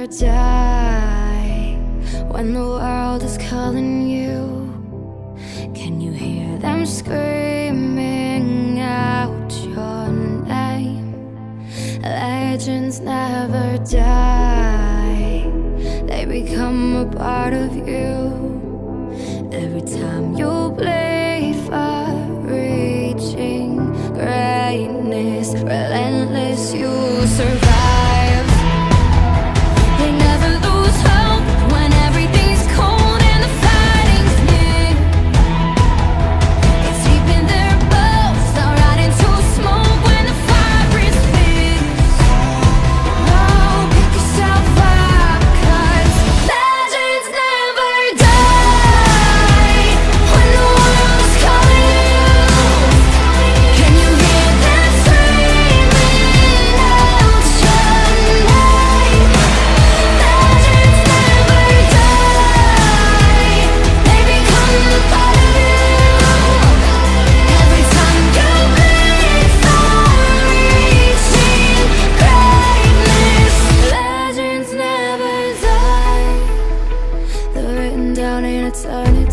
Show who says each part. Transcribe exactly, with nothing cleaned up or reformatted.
Speaker 1: never die. When the world is calling you, can you hear them screaming out your name? Legends never die, they become a part of you. Every time you bleed for reaching greatness, relentless, you survive. They never lose hope when everything's cold and the fighting's near. It's deep in their bones, they'll rot into smoke when the fire is fierce. Oh, pick yourself up, 'cause legends never die. When the world is calling you, can you hear them screaming out your name? Legends never die, they become a part of you. Every time you bleed for reaching greatness, legends never die. They're written down in eternity.